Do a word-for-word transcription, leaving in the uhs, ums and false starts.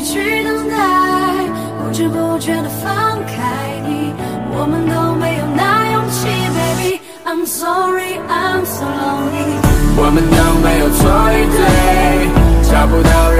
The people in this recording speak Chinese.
去等待，不知不觉的放开你，我们都没有那勇气 ，baby。I'm sorry, I'm so lonely。 我们都没有错与对，找不到。